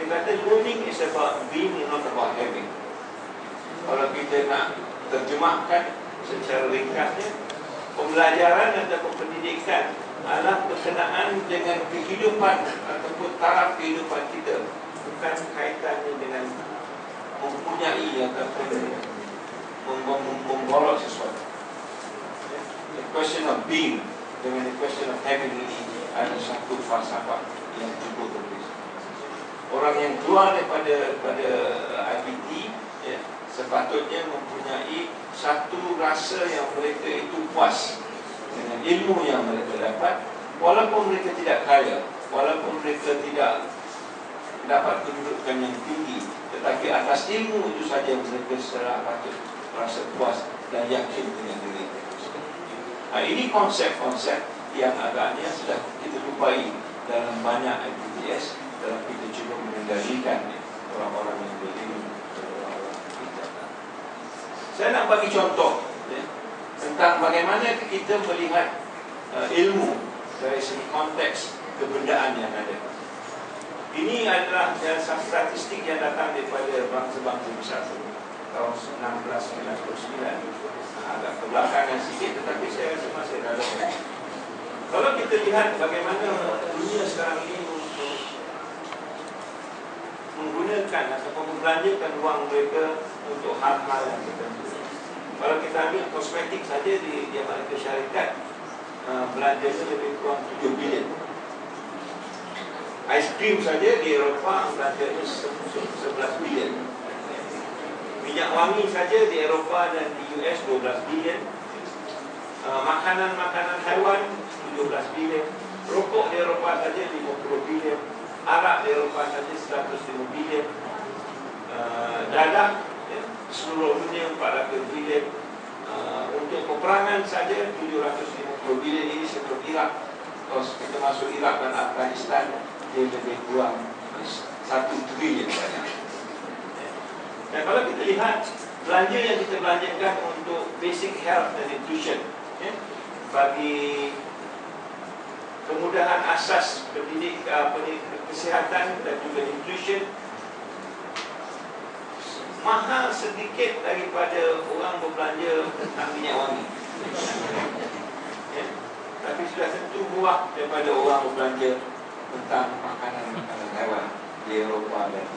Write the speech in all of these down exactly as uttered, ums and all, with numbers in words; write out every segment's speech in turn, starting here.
kata learning is about being, not about having. Kalau kita nak terjemahkan secara ringkasnya, pembelajaran ataupun pendidikan adalah berkenaan dengan kehidupan ataupun taraf kehidupan kita, bukan kaitannya dengan mempunyai ataupun memborok sesuatu. The question of being dengan the question of having ini ada satu falsafah yang cukup berbeza. Orang yang keluar daripada pada I P T ya, sepatutnya mempunyai satu rasa yang mereka itu puas dengan ilmu yang mereka dapat, walaupun mereka tidak kaya, walaupun mereka tidak dapat kedudukan yang tinggi, tetapi atas ilmu itu saja mereka secara patut rasa puas dan yakin dengan diri. Nah, ini konsep-konsep yang agaknya sudah kita lupai dalam banyak I P T S, dalam kita cuba mengendalikan orang-orang yang berilmu. Saya nak bagi contoh ya, tentang bagaimana kita melihat uh, ilmu dari segi konteks kebendaan yang ada. Ini adalah statistik yang datang daripada bangsa-bangsa besar tahun enam belas sembilan puluh sembilan. Agak kebelakangan sikit, tetapi saya rasa masih relevan. Kalau kita lihat bagaimana dunia sekarang ini menggunakan ataupun membelanjakan wang mereka untuk hal-hal yang tertentu. Kalau kita ambil kosmetik saja di, di Amerika Syarikat, uh, belanjanya lebih kurang tujuh bilion. Aiskrim saja di Eropah belanjanya sebelas bilion. Minyak wangi saja di Eropah dan di U S dua belas bilion. uh, Makanan-makanan haiwan tujuh belas bilion. Rokok di Eropah saja lima puluh bilion. Arak di Eropah saja seratus lima bilion. uh, Dadah ya, seluruh dunia empat ratus bilion. uh, Untuk peperangan saja tujuh ratus lima puluh bilion. Ini sebelum Iraq. Kalau kita masuk Iraq dan Afghanistan, dia lebih kurang satu trilion saja. Dan kalau kita lihat belanja yang kita belanjakan untuk basic health and nutrition ya, bagi kemudahan asas pendidik, uh, pendidik kesihatan dan juga nutrition, mahal sedikit daripada orang berbelanja tentang minyak wangi ya. Tapi sudah tentu murah daripada orang berbelanja tentang makanan-makanan haiwan di Eropah dan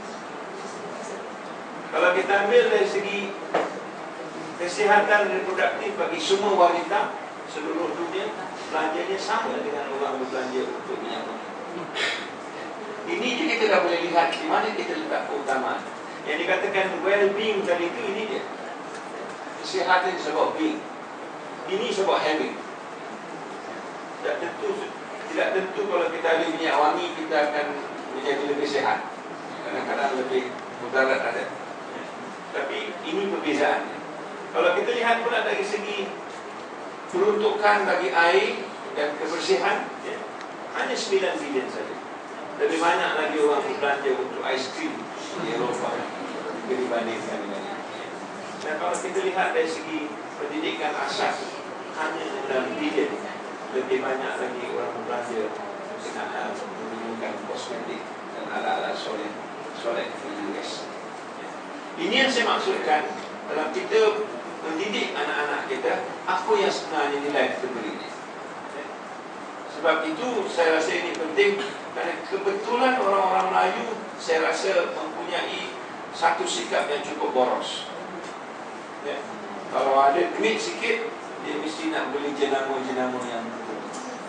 kalau kita ambil dari segi kesihatan reproduktif bagi semua wanita seluruh dunia, belanjanya sama dengan orang berbelanja untuk minyak wangi. Ini je kita dah boleh lihat di mana kita letak keutamaan. Yang dikatakan well-being tadi itu, ini dia. Kesihatan sebab being. Ini sebab having. Tidak tentu, tidak tentu kalau kita ada minyak wangi kita akan menjadi lebih sihat. Kadang-kadang lebih mudarat ada. Tapi ini perbezaannya. Kalau kita lihat pula dari segi peruntukan bagi air dan kebersihan ya, hanya sembilan bilion saja. Lebih banyak lagi orang berbelanja untuk aiskrim di Eropah dibandingkan dengan ini. Dan kalau kita lihat dari segi pendidikan asas, hanya enam bilion. Lebih banyak lagi orang berbelanja dengan menggunakan kosmetik dan alat-alat soleh soleh di U S. Ini yang saya maksudkan dalam kita mendidik anak-anak kita, apa yang sebenarnya nilai kita beri. Sebab itu saya rasa ini penting, kerana kebetulan orang-orang Melayu saya rasa mempunyai satu sikap yang cukup boros ya. Kalau ada duit sikit, dia mesti nak beli jenama-jenama yang betul.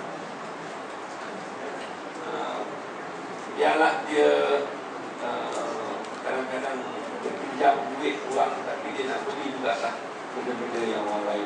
uh, Biarlah dia uh, kadang-kadang berpinjam duit orang, tapi dia nak beli juga lah benda-benda yang orang lain.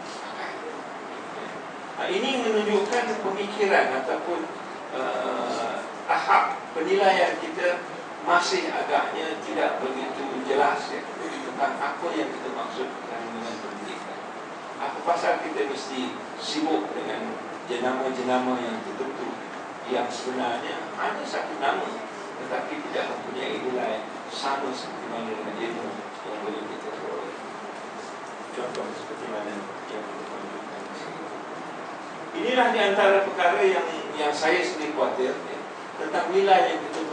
Nah, ini menunjukkan pemikiran ataupun uh, tahap penilaian kita masih agaknya tidak begitu jelas ya, tentang apa yang kita maksudkan dengan pendidikan. Apa pasal kita mesti sibuk dengan jenama-jenama yang tertentu yang sebenarnya hanya satu nama, tetapi tidak mempunyai nilai sama seperti mana dengan ilmu yang boleh kita peroleh. Contoh seperti mana yang kita tunjukkan di sini. Inilah di antara perkara yang yang saya sendiri khawatir ya, tentang nilai yang kita beri kepada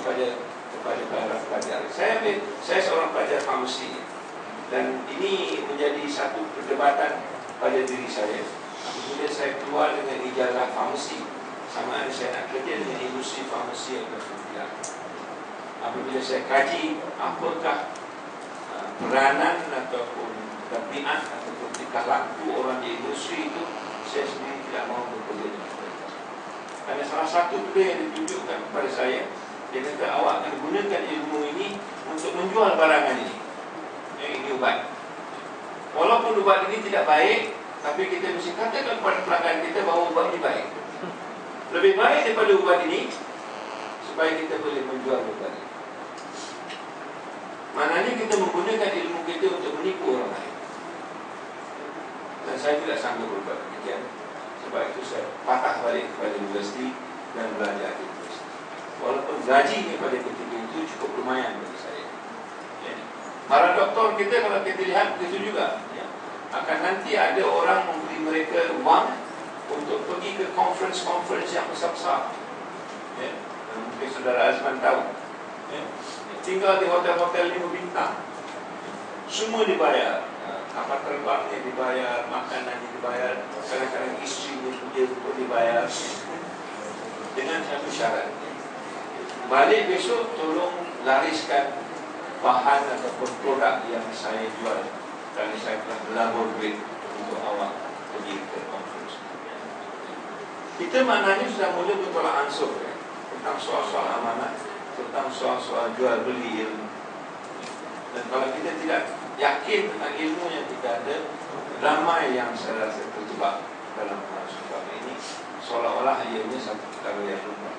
kepada kepada para pelajar. Saya ambil, saya seorang pelajar farmasi, dan ini menjadi satu perdebatan pada diri saya. Apabila saya keluar dengan ijazah farmasi, sama ada saya nak kerja dengan industri farmasi atau tidak. Apabila saya kaji apakah uh, peranan ataupun tabiat ataupun tingkah laku orang di industri itu, saya sendiri tidak mahu bekerja dengan mereka. Karena salah satu benda yang ditunjukkan kepada saya, dia kata awak akan gunakan ilmu ini untuk menjual barangan ini. Yang ini ubat. Walaupun ubat ini tidak baik, tapi kita mesti katakan kepada pelanggan kita bahawa ubat ini baik. Lebih baik daripada ubat ini, supaya kita boleh menjual ubat ini. Maknanya kita menggunakan ilmu kita untuk menipu orang lain. Dan saya tidak sanggup berbuat demikian. Sebab itu saya patah balik kepada universiti dan belajar di universiti. Walaupun gaji pada ketika itu cukup lumayan bagi saya. Ya. Para doktor kita, kalau kita lihat begitu juga, ya, akan nanti ada orang memberi mereka wang untuk pergi ke conference-conference yang besar-besar. Ya. Mungkin saudara Azman tahu. Ya. Tinggal di hotel-hotel lima bintang, semua dibayar. Kapal terbangnya dibayar, makanannya dibayar, kadang-kadang isterinya dia untuk dibayar, dengan satu syarat. Balik besok tolong lariskan bahan ataupun produk yang saya jual, kerana saya telah melabur duit untuk awak pergi ke conference. Kita maknanya sudah mula bertolak ansur, ya, tentang soal-soal amanah, tentang soal-soal jual beli ilmu. Dan kalau kita tidak yakin tentang ilmu yang kita ada, ramai yang saya rasa terjebak dalam hal seperti ini, seolah-olah ianya satu perkara yang lupa.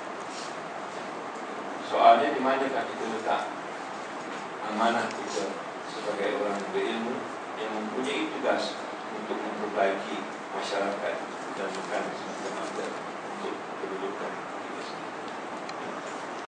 Soalnya di manakah kita letak amanah kita sebagai orang yang berilmu, yang mempunyai tugas untuk memperbaiki masyarakat dan bukan semata-mata